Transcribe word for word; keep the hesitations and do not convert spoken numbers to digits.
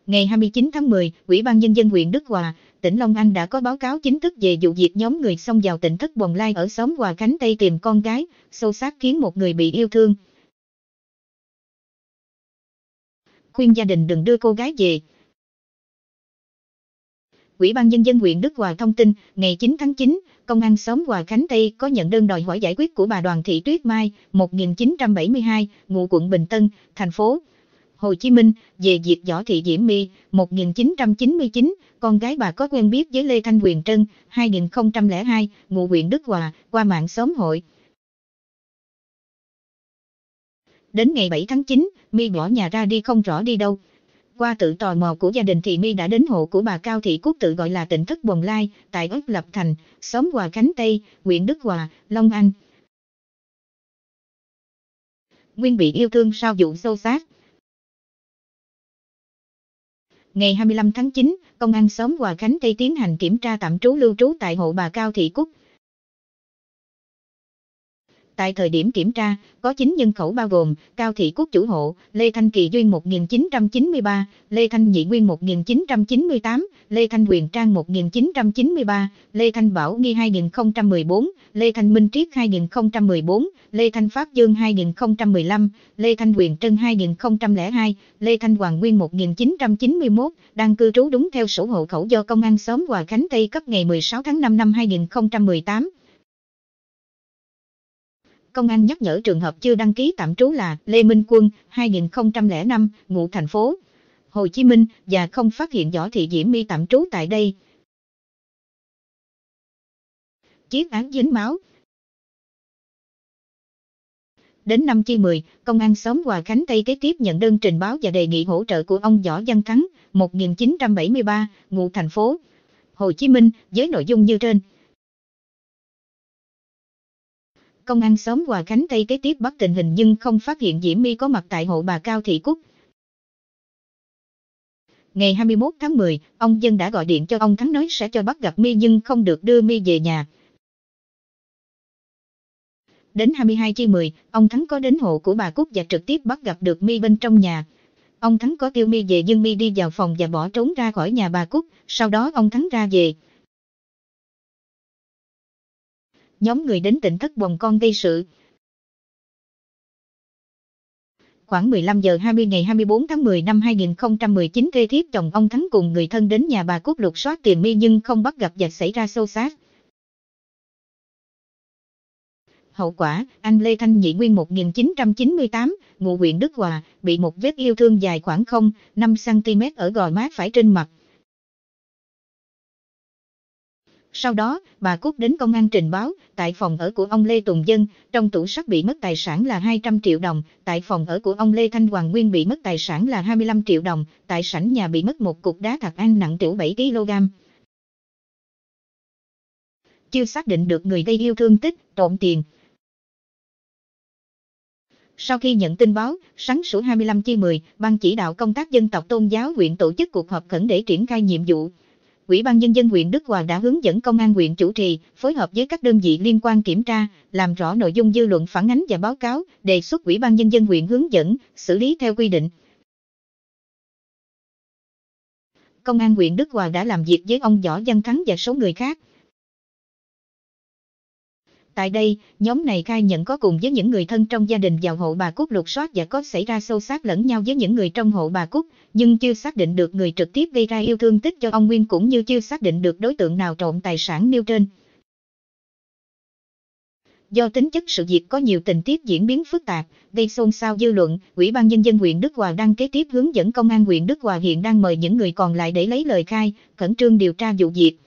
Ngày hai mươi chín tháng mười, Ủy ban Nhân dân huyện Đức Hòa, tỉnh Long An đã có báo cáo chính thức về vụ việc nhóm người xông vào tỉnh thất Bồng Lai ở xóm Hòa Khánh Tây tìm con gái, xô xát khiến một người bị yêu thương. Khuyên gia đình đừng đưa cô gái về. Ủy ban Nhân dân huyện Đức Hòa thông tin, ngày chín tháng chín, Công an xóm Hòa Khánh Tây có nhận đơn đòi hỏi giải quyết của bà Đoàn Thị Tuyết Mai, một nghìn chín trăm bảy mươi hai, ngụ quận Bình Tân, thành phố Hồ Chí Minh, về việc Võ Thị Diễm My, một nghìn chín trăm chín mươi chín, con gái bà có quen biết với Lê Thanh Huyền Trân, hai nghìn không trăm lẻ hai, ngụ huyện Đức Hòa, qua mạng xóm hội. Đến ngày bảy tháng chín, My bỏ nhà ra đi không rõ đi đâu. Qua tự tò mò của gia đình thì My đã đến hộ của bà Cao Thị Cúc tự gọi là tỉnh thất Bồng Lai, tại ấp Lập Thành, xóm Hòa Khánh Tây, huyện Đức Hòa, Long An. Nguyên bị yêu thương sau vụ xô xát. Ngày hai mươi lăm tháng chín, Công an xóm Hòa Khánh Tây tiến hành kiểm tra tạm trú lưu trú tại hộ bà Cao Thị Cúc. Tại thời điểm kiểm tra, có chín nhân khẩu bao gồm Cao Thị Cúc chủ hộ, Lê Thanh Kỳ Duyên một nghìn chín trăm chín mươi ba, Lê Thanh Nhị Nguyên một nghìn chín trăm chín mươi tám, Lê Thanh Huyền Trang một nghìn chín trăm chín mươi ba, Lê Thanh Bảo Nghi hai nghìn không trăm mười bốn, Lê Thanh Minh Triết hai nghìn không trăm mười bốn, Lê Thanh Pháp Dương hai nghìn không trăm mười lăm, Lê Thanh Huyền Trân hai nghìn không trăm lẻ hai, Lê Thanh Hoàng Nguyên một nghìn chín trăm chín mươi mốt, đang cư trú đúng theo sổ hộ khẩu do Công an xóm Hòa Khánh Tây cấp ngày mười sáu tháng năm năm hai nghìn không trăm mười tám. Công an nhắc nhở trường hợp chưa đăng ký tạm trú là Lê Minh Quân, hai nghìn không trăm lẻ năm, ngụ thành phố Hồ Chí Minh, và không phát hiện Võ Thị Diễm My tạm trú tại đây. Chiếc án dính máu. Đến năm chi mười, Công an xóm Hòa Khánh Tây kế tiếp nhận đơn trình báo và đề nghị hỗ trợ của ông Võ Văn Thắng, một nghìn chín trăm bảy mươi ba, ngụ thành phố Hồ Chí Minh, với nội dung như trên. Công an xóm Hòa Khánh Tây kế tiếp bắt tình hình nhưng không phát hiện Diễm My có mặt tại hộ bà Cao Thị Cúc. Ngày hai mươi mốt tháng mười, ông Dân đã gọi điện cho ông Thắng nói sẽ cho bắt gặp My nhưng không được đưa My về nhà. Đến hai mươi hai chi mười, ông Thắng có đến hộ của bà Cúc và trực tiếp bắt gặp được My bên trong nhà. Ông Thắng có kêu My về nhưng My đi vào phòng và bỏ trốn ra khỏi nhà bà Cúc, sau đó ông Thắng ra về. Nhóm người đến tỉnh thất Bồng Con gây sự. Khoảng mười lăm giờ hai mươi ngày hai mươi bốn tháng mười năm hai nghìn không trăm mười chín, thê thiếp chồng ông Thắng cùng người thân đến nhà bà Cúc lục soát tìm My nhưng không bắt gặp và xảy ra xô xát. Hậu quả, anh Lê Thanh Nhị Nguyên một nghìn chín trăm chín mươi tám, ngụ huyện Đức Hòa, bị một vết yêu thương dài khoảng không phẩy năm xăng ti mét ở gò má phải trên mặt. Sau đó, bà Cúc đến công an trình báo, tại phòng ở của ông Lê Tùng Dân, trong tủ sắt bị mất tài sản là hai trăm triệu đồng, tại phòng ở của ông Lê Thanh Hoàng Nguyên bị mất tài sản là hai mươi lăm triệu đồng, tại sảnh nhà bị mất một cục đá thạch an nặng tiểu bảy ki lô gam. Chưa xác định được người gây yêu thương tích, trộm tiền. Sau khi nhận tin báo, sáng sủa hai mươi lăm chi mười, Ban chỉ đạo công tác dân tộc tôn giáo huyện tổ chức cuộc họp khẩn để triển khai nhiệm vụ. Ủy ban Nhân dân huyện Đức Hòa đã hướng dẫn công an huyện chủ trì, phối hợp với các đơn vị liên quan kiểm tra, làm rõ nội dung dư luận phản ánh và báo cáo, đề xuất Ủy ban Nhân dân huyện hướng dẫn, xử lý theo quy định. Công an huyện Đức Hòa đã làm việc với ông Võ Văn Thắng và số người khác. Tại đây, nhóm này khai nhận có cùng với những người thân trong gia đình vào hộ bà Cúc lục soát và có xảy ra xô xát lẫn nhau với những người trong hộ bà Cúc, nhưng chưa xác định được người trực tiếp gây ra yêu thương tích cho ông Nguyên cũng như chưa xác định được đối tượng nào trộm tài sản nêu trên. Do tính chất sự việc có nhiều tình tiết diễn biến phức tạp, gây xôn xao dư luận, Ủy ban Nhân dân huyện Đức Hòa đang kế tiếp hướng dẫn công an huyện Đức Hòa hiện đang mời những người còn lại để lấy lời khai, khẩn trương điều tra vụ việc.